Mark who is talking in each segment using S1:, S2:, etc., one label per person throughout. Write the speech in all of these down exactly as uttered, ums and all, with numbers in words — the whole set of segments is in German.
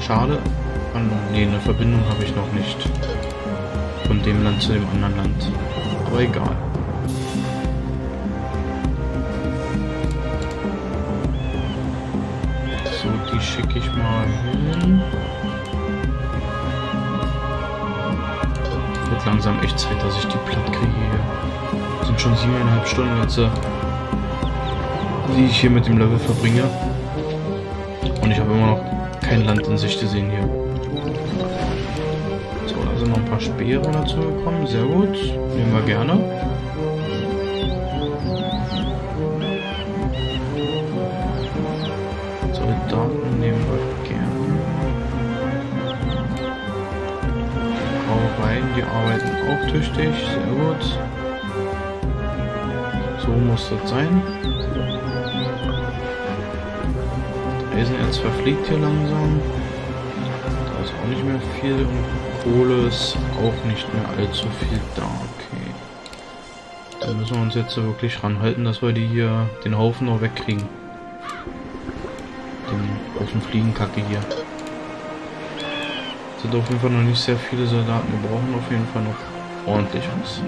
S1: Schade. Oh, nee, eine Verbindung habe ich noch nicht. Von dem Land zu dem anderen Land. Aber egal. So, die schicke ich mal hin. Wird langsam echt Zeit, dass ich die platt kriege hier. Sind schon siebeneinhalb Stunden jetzt, die ich hier mit dem Level verbringe. Und ich habe immer noch kein Land in Sicht gesehen hier. So, da sind noch ein paar Speere dazu gekommen. Sehr gut. Nehmen wir gerne. Soldaten nehmen wir gerne. Brauereien, die arbeiten auch tüchtig. Sehr gut. So muss das sein. Eisenerz verfliegt hier langsam. Da ist auch nicht mehr viel und Kohle ist auch nicht mehr allzu viel da. Okay. Dann müssen wir uns jetzt wirklich ranhalten, dass wir die hier den Haufen noch wegkriegen. Den Haufen Fliegenkacke hier. Sind auf jeden Fall noch nicht sehr viele Soldaten. Wir brauchen auf jeden Fall noch ordentlich was.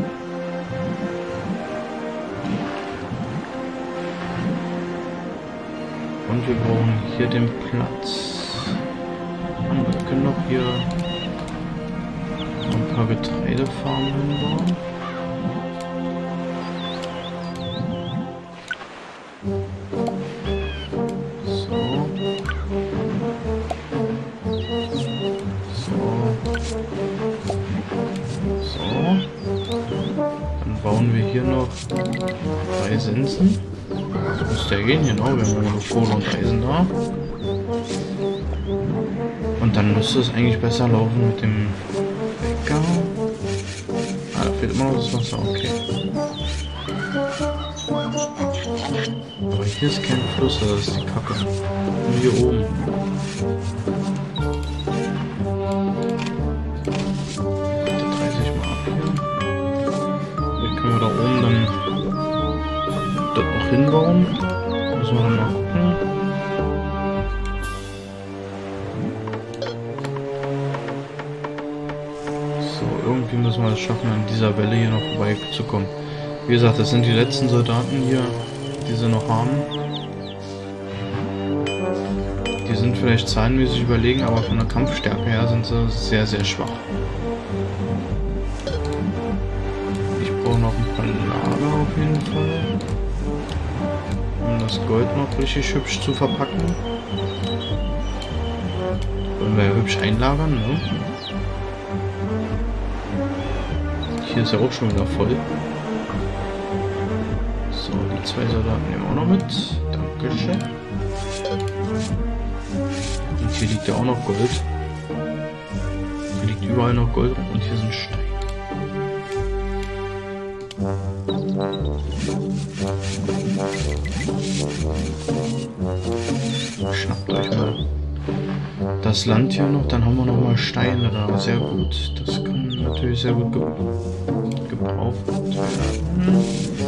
S1: Und wir brauchen hier den Platz. Und wir können noch hier ein paar Getreidefarmen hinbauen. So. So. So. Dann bauen wir hier noch drei Sensen. Das muss der gehen, genau, wir haben ja noch Kohle und Eisen da. Und dann müsste es eigentlich besser laufen mit dem Bäcker. Ah, da fehlt immer noch das Wasser, okay. Aber hier ist kein Fluss, das ist die Kacke. Nur hier oben. Bitte reiße ich mal ab hier. Vielleicht können wir da oben dann dort noch hinbauen. Müssen wir dann mal gucken. So, irgendwie müssen wir es schaffen, an dieser Welle hier noch vorbeizukommen. Wie gesagt, das sind die letzten Soldaten hier, die sie noch haben. Die sind vielleicht zahlenmäßig überlegen, aber von der Kampfstärke her sind sie sehr, sehr schwach. Ich brauche noch ein paar Lager auf jeden Fall. Um das Gold noch richtig hübsch zu verpacken. Wollen wir ja hübsch einlagern, ne? Hier ist ja auch schon wieder voll. So, die zwei Soldaten nehmen wir auch noch mit. Dankeschön. Und hier liegt ja auch noch Gold. Hier liegt überall noch Gold und hier sind Steine. Schnappt euch mal das Land hier noch, dann haben wir noch mal Steine da. Sehr gut. Das kann natürlich sehr gut ge gebraucht werden.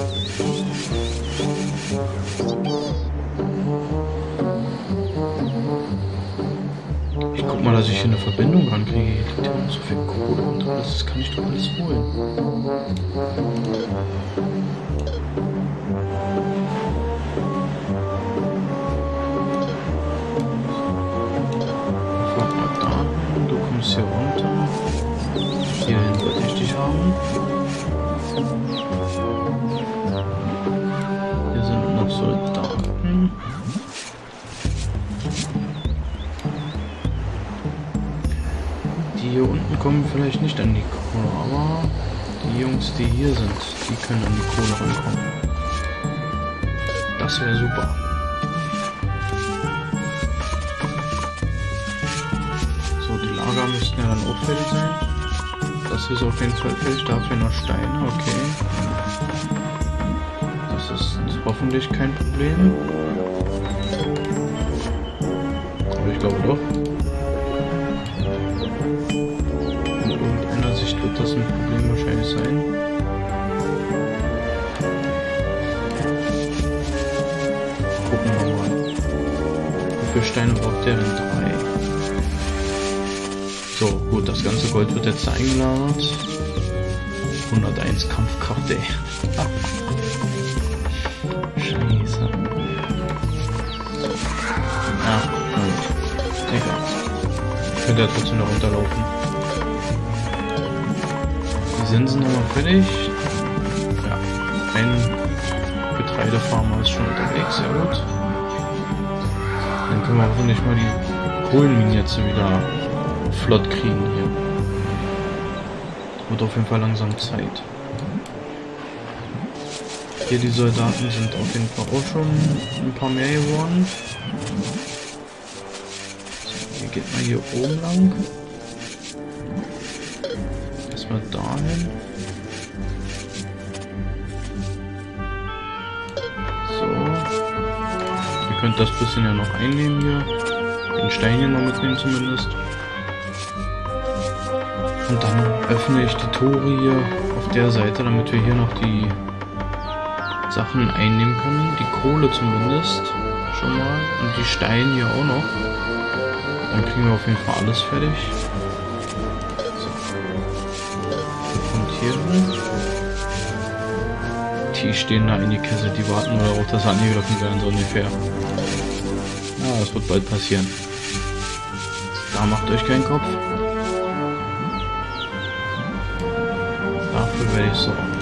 S1: Ich guck mal, dass ich hier eine Verbindung rankriege. Hier liegt ja noch so viel Kohle und alles. Das kann ich doch alles holen. Du kommst hier runter. Hierhin würde ich dich haben. Hier sind noch Soldaten. Die hier unten kommen vielleicht nicht an die Kohle, aber die Jungs, die hier sind, die können an die Kohle rankommen. Das wäre super. Lager müssten ja dann auch fertig sein. Das ist auf jeden Fall fertig. Dafür noch Steine, okay. Das ist hoffentlich kein Problem. Aber ich glaube doch. In irgendeiner Sicht wird das ein Problem wahrscheinlich sein. Gucken wir mal. Wie viele Steine braucht der denn? Drei. So, gut, das ganze Gold wird jetzt eingelagert. hunderteins Kampfkraft, ey. Scheiße. Ja, gut. Egal. Könnte ja trotzdem noch runterlaufen. Die Sensen nochmal fertig. Ja, ein Getreidefarmer ist schon unterwegs, sehr gut. Dann können wir hoffentlich mal die Kohlenminen jetzt wieder flott kriegen hier. Wird auf jeden Fall langsam Zeit. Hier die Soldaten sind auf jeden Fall auch schon ein paar mehr geworden. So, hier geht mal hier oben lang. Erstmal dahin. So. Ihr könnt das bisschen ja noch einnehmen hier. Den Stein hier noch mitnehmen zumindest. Und dann öffne ich die Tore hier auf der Seite, damit wir hier noch die Sachen einnehmen können. Die Kohle zumindest schon mal. Und die Steine hier auch noch. Dann kriegen wir auf jeden Fall alles fertig. So. Kommt hier hin. Die stehen da in die Kessel, die warten nur darauf, dass sie angegriffen werden, so ungefähr. Ja, das wird bald passieren. Da macht euch keinen Kopf. Dafür werde ich sorgen.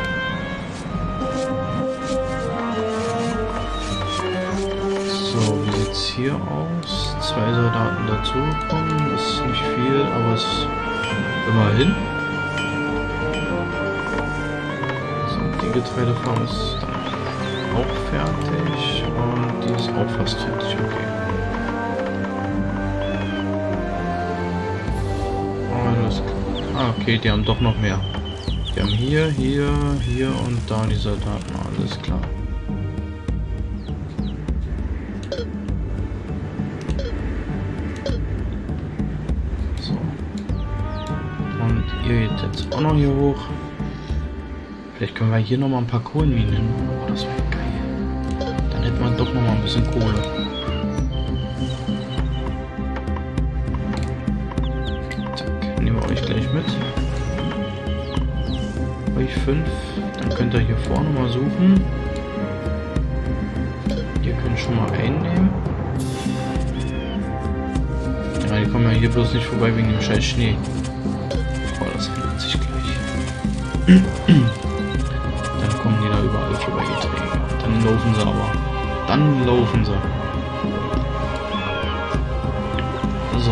S1: So, wie sieht's hier aus? Zwei Soldaten dazugekommen. Das ist nicht viel, aber es ist immerhin. So, die Getreidefarm ist dann auch fertig und die ist auch fast fertig, okay. Alles klar. Ah, okay, die haben doch noch mehr. Wir haben hier, hier, hier und da die Soldaten, alles klar. So. Und ihr geht jetzt auch noch hier hoch. Vielleicht können wir hier noch mal ein paar Kohlenminen hin. Oh, das wäre geil. Dann hätten wir doch noch mal ein bisschen Kohle. Zack, nehmen wir euch gleich mit. fünf, dann könnt ihr hier vorne mal suchen. Ihr könnt schon mal einnehmen. Ja, die kommen ja hier bloß nicht vorbei wegen dem scheiß Schnee. Oh, das ändert sich gleich. Dann kommen die da überall vorbeigetragen. Dann laufen sie aber. Dann laufen sie. So.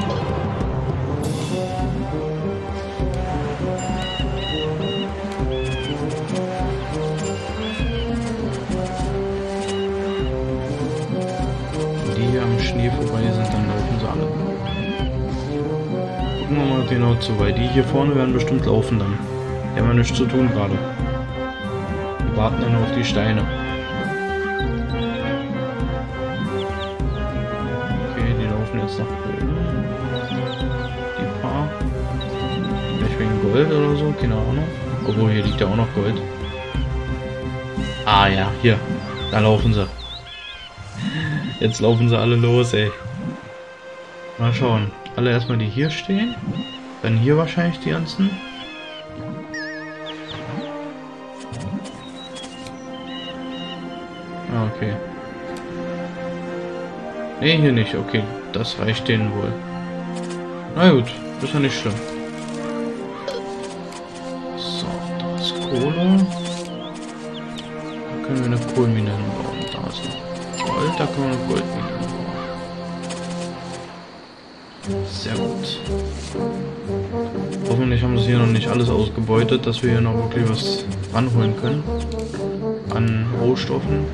S1: Schnee vorbei sind, dann laufen sie alle. Gucken wir mal genau zu, weil die hier vorne werden bestimmt laufen dann. Die haben ja nichts zu tun gerade. Die warten ja nur auf die Steine. Okay, die laufen jetzt nach oben. Die paar. Vielleicht wegen Gold oder so, keine Ahnung. Obwohl, hier liegt ja auch noch Gold. Ah ja, hier. Da laufen sie. Jetzt laufen sie alle los, ey. Mal schauen. Alle erstmal die hier stehen. Dann hier wahrscheinlich die ganzen. Ah, okay. Ne, hier nicht. Okay, das reicht denen wohl. Na gut, das ist ja nicht schlimm. So, da ist Kohle. Da können wir eine Kohlenmine hinbauen. Da ist noch Gold, da können wir noch Goldmine hinbauen. Sehr gut. Hoffentlich haben sie hier noch nicht alles ausgebeutet, dass wir hier noch wirklich was ranholen können. An Rohstoffen.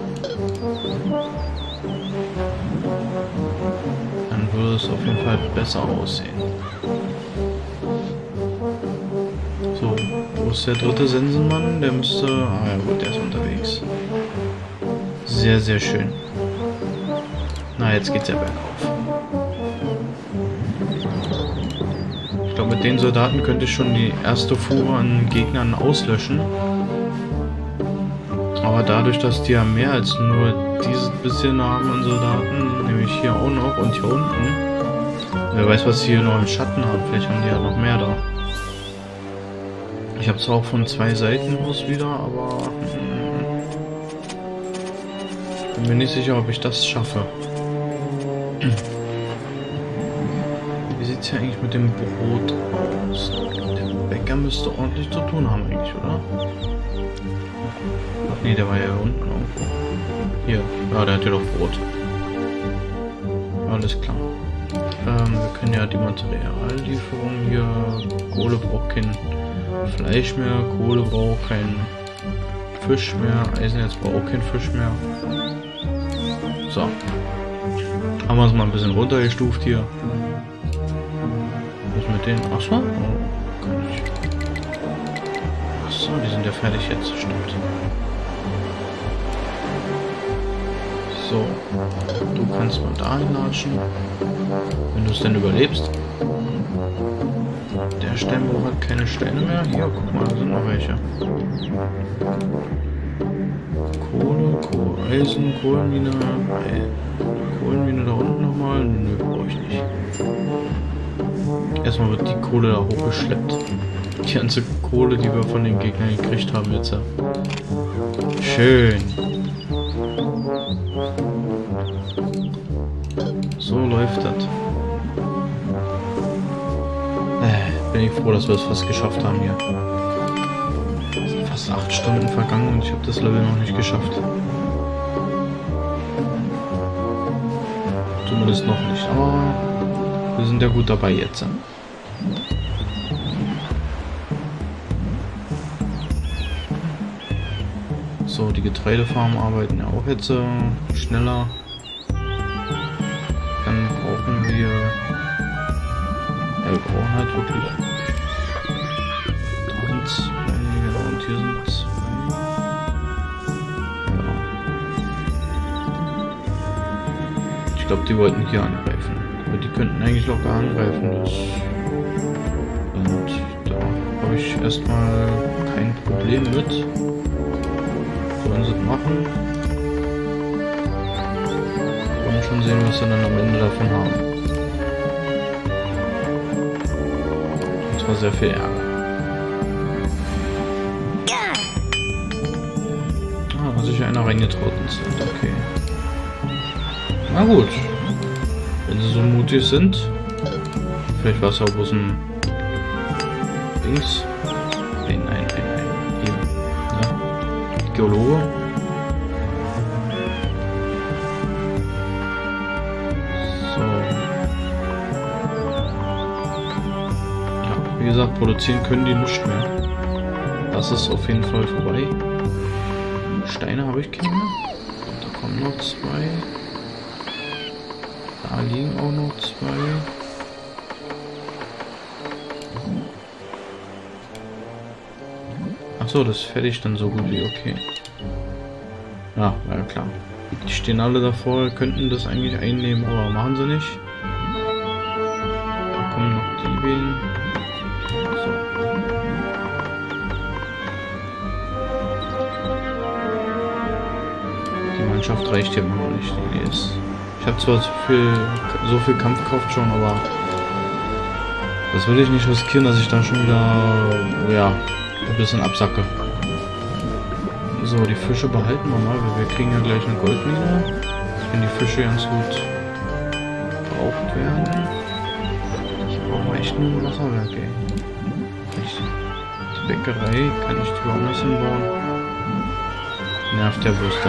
S1: Dann würde es auf jeden Fall besser aussehen. So, wo ist der dritte Sensenmann? Der müsste... Ah ja gut, der ist unterwegs. Sehr, sehr schön. Na, jetzt geht's ja bergauf. Ich glaube, mit den Soldaten könnte ich schon die erste Fuhre an Gegnern auslöschen. Aber dadurch, dass die ja mehr als nur dieses bisschen haben an Soldaten, nämlich hier auch noch und hier unten, Wer weiß, was sie hier noch im Schatten haben. Vielleicht haben die ja noch mehr da. Ich habe zwar auch von zwei Seiten aus wieder, aber hm, bin mir nicht sicher, ob ich das schaffe. Wie sieht es hier eigentlich mit dem Brot aus? Der Bäcker müsste ordentlich zu tun haben eigentlich, oder? Ach nee, der war ja unten irgendwo. Hier, ja, der hat ja doch Brot. Alles klar. Ähm, wir können ja die Materiallieferung hier. Kohle braucht kein Fleisch mehr, Kohle braucht kein Fisch mehr, Eisenerz braucht auch kein Fisch mehr. So. Haben wir es mal ein bisschen runtergestuft hier. Was mit denen? Achso? Oh, kann ich. Achso, die sind ja fertig jetzt, stimmt. So, du kannst mal da hinlatschen, wenn du es denn überlebst. Der Steinbruch hat keine Steine mehr. Hier, guck mal, da sind noch welche. Kohle, Kohle, Eisen, Kohlenmine. Ey. Kohlenmine da unten nochmal. Nö, brauche ich nicht. Erstmal wird die Kohle da hochgeschleppt. Die ganze Kohle, die wir von den Gegnern gekriegt haben jetzt. Schön. So läuft das. Äh, bin ich froh, dass wir es fast geschafft haben hier. Es sind fast acht Stunden vergangen und ich habe das Level noch nicht geschafft. Zumindest noch nicht, aber wir sind ja gut dabei jetzt. So, die Getreidefarmen arbeiten ja auch jetzt äh, schneller. Dann brauchen wir... Ja, wir brauchen halt wirklich... Da sind zwei, genau, und hier sind zwei. Ja. Ich glaube, die wollten hier angreifen. Aber die könnten eigentlich locker angreifen. Das und da habe ich erstmal kein Problem mit. Sollen sie das machen? Wir wollen schon sehen, was sie dann am Ende davon haben. Und zwar sehr viel Ärger. Ah, hat sich einer reingetraut ins Land, okay. Na gut. Wenn sie so mutig sind. Vielleicht war es auch bloß ein Dings. Nein, nein, nein, nein. Eben. Ja. Geologe. So. Ja, wie gesagt, produzieren können die nicht mehr. Das ist auf jeden Fall vorbei. Steine habe ich keine mehr. Da kommen noch zwei. Da liegen auch noch zwei. Achso, das ist fertig dann so gut wie okay. Ja, war ja klar. Die stehen alle davor, könnten das eigentlich einnehmen, aber machen sie nicht. Da kommen noch die Wehen. So. Die Mannschaft reicht hier immer noch nicht. Die ist. Ich habe zwar so viel, so viel Kampfkraft schon, aber das will ich nicht riskieren, dass ich dann schon wieder, ja, ein bisschen absacke. So, die Fische behalten wir mal, weil wir kriegen ja gleich eine Goldmine. Wenn die Fische ganz gut gebraucht werden. Ich brauche echt nur ein Wasserwerk, ey. Echt. Die Bäckerei kann ich die woanders hinbauen. Nervt der Booster.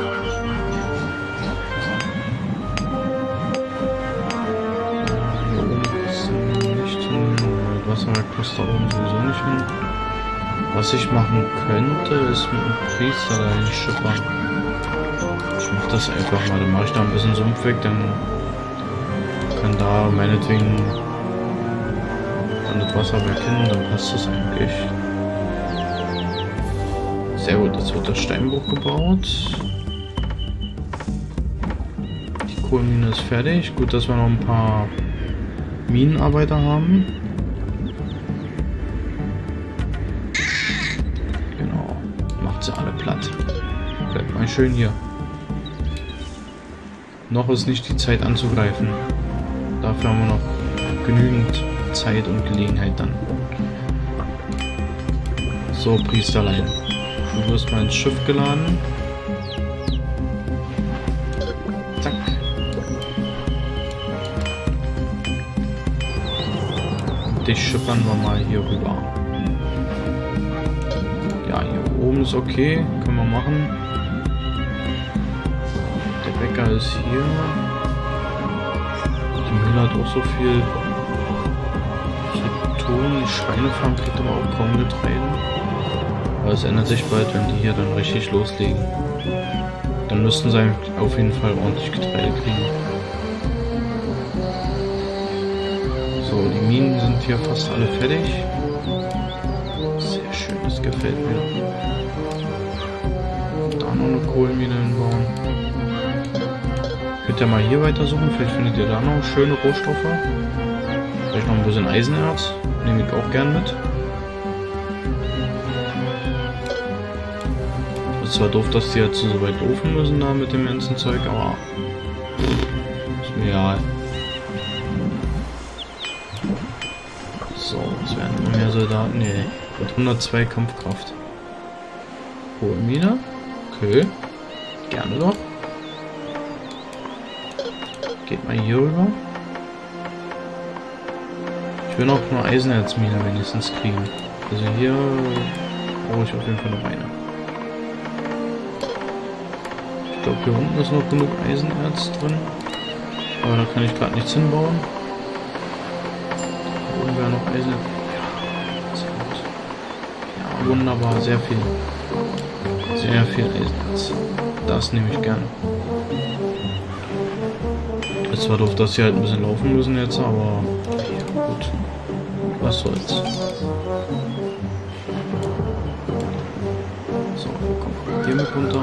S1: Hier oben ist nicht hin. Wasserwerk passt da oben sowieso nicht hin. Was ich machen könnte, ist mit dem Priester dahin schippern. Ich mach das einfach mal. Dann mache ich da ein bisschen Sumpf weg, dann kann da meinetwegen dann das Wasserwerk hin, dann passt das eigentlich. Sehr gut, jetzt wird der Steinbruch gebaut. Die Kohlenmine ist fertig. Gut, dass wir noch ein paar Minenarbeiter haben. Alle platt. Bleibt mal schön hier. Noch ist nicht die Zeit anzugreifen. Da dafür haben wir noch genügend Zeit und Gelegenheit dann. So, Priesterlein. Du wirst mal ins Schiff geladen. Zack. Und dich schippern wir mal hier rüber. Ja, hier oben ist okay. Können wir machen. Der Bäcker ist hier. Die Mühle hat auch so viel zu tun. Die Schweinefarm kriegt aber auch kaum Getreide. Aber es ändert sich bald, wenn die hier dann richtig loslegen. Dann müssten sie auf jeden Fall ordentlich Getreide kriegen. So, die Minen sind hier fast alle fertig. Sehr schön, das gefällt mir. Da noch eine Kohlenmine hinbauen. Könnt ihr mal hier weiter suchen, vielleicht findet ihr da noch schöne Rohstoffe. Vielleicht noch ein bisschen Eisenerz, nehme ich auch gern mit. Ist zwar doof, dass die jetzt so weit laufen müssen da mit dem ganzen Zeug, aber ist mir egal. So, es werden immer mehr Soldaten. Nee, mit hundertzwei Kampfkraft. Kohlenmine. Okay. Gerne doch. Geht mal hier rüber. Ich will noch eine Eisenerzmine wenigstens kriegen. Also hier brauche ich auf jeden Fall noch eine. Ich glaube, hier unten ist noch genug Eisenerz drin. Aber da kann ich gerade nichts hinbauen. Hier oben wäre noch Eisenerz. Ja, sehr gut. Ja, wunderbar. Sehr viel. Sehr viel Eisenerz. Das nehme ich gerne. Ist zwar doof, dass sie halt ein bisschen laufen müssen jetzt, aber ja, gut. Was soll's. So, komm hier mit runter.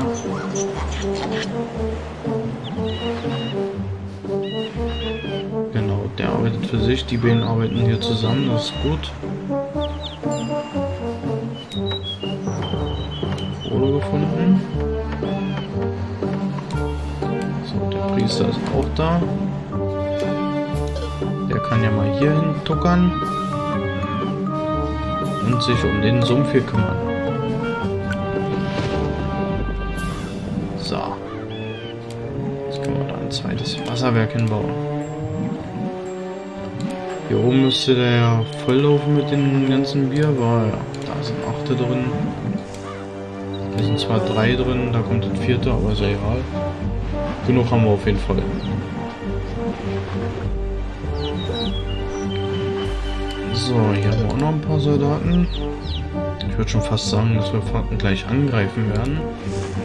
S1: Genau, der arbeitet für sich, die beiden arbeiten hier zusammen, das ist gut. Foto gefunden. So, der Priester ist auch da. Der kann ja mal hier hin tuckern und sich um den Sumpf hier kümmern. So. Jetzt können wir da ein zweites Wasserwerk hinbauen. Hier oben müsste der ja volllaufen mit dem ganzen Bier, weil ja, da sind achte drin. Da sind zwar drei drin, da kommt das vierte, aber ist ja egal. Genug haben wir auf jeden Fall. So, hier haben wir auch noch ein paar Soldaten. Ich würde schon fast sagen, dass wir gleich angreifen werden.